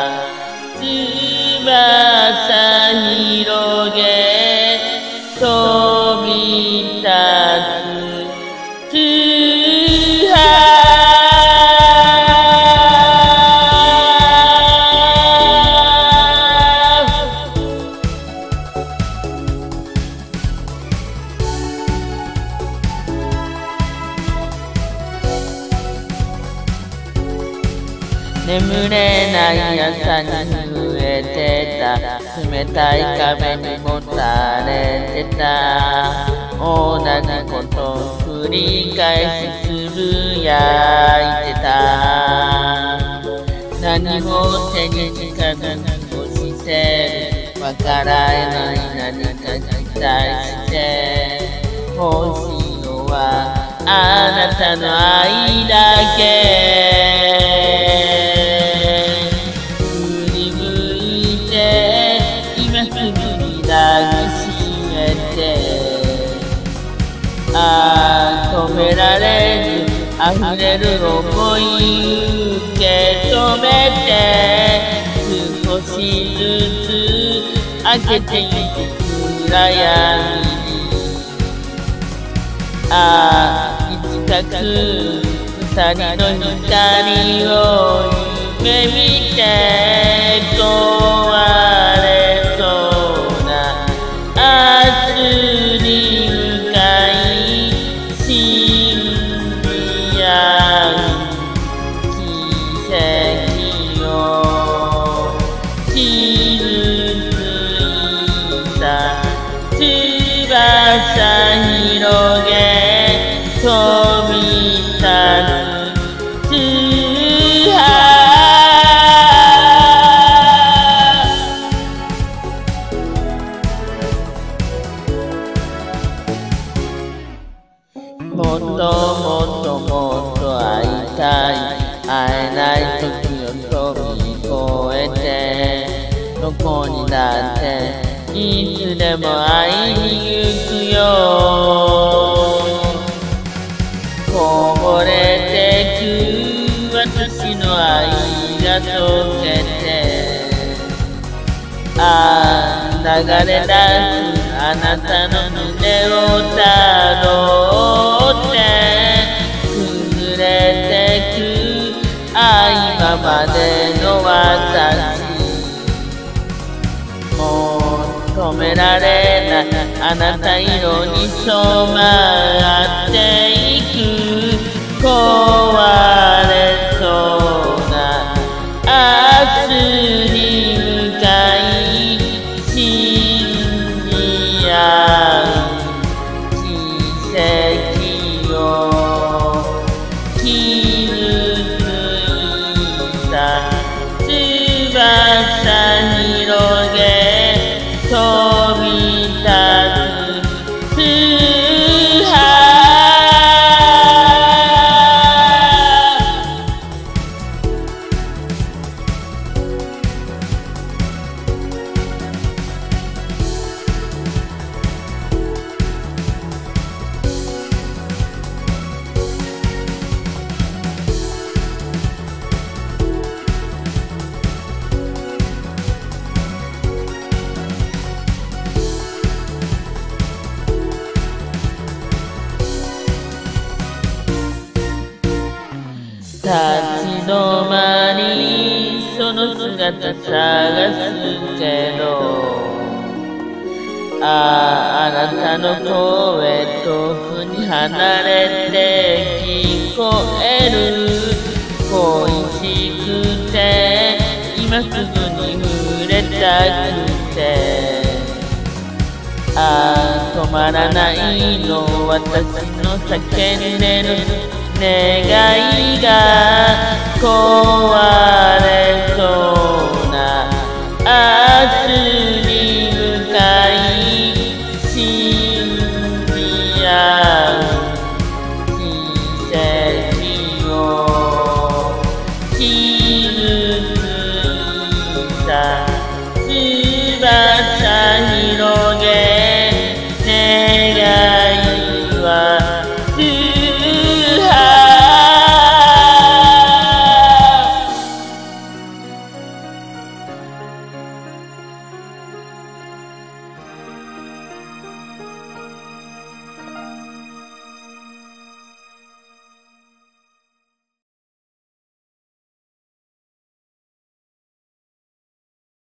翼広げ飛び立つツハ眠れない朝に増えてた冷たい壁にもたれてた同じことを繰り返しつぶやいてた何も手につかずに押してるわからない何か期待して欲しいのはあなたの愛だけ今すぐに抱きしめて止められず溢れる想い受け止めて少しずつ開けていく暗闇にいつかく二人の光を夢見て壊れそうな明日に向かい信じ合う奇跡を傷ついた翼広げ飛び立つツハもっともっともっと会いたい会えない時を飛び越えてどこにだっていつでも会いに行くよこぼれてく私の愛が溶けて流れ出すあなたの胸をたどって崩れてく愛ままでの私もう止められないあなた色に染まっていく壊れそうな明日に向かい信じ合う奇跡を傷ついた翼広げ飛び立つツハ立ち止まりその姿探すけどあなたの声遠くに離れて聞こえる恋しくて今すぐに触れたくて止まらないの私の叫んでる願いが壊れそうな明日に向かい信じ合う奇跡を傷ついた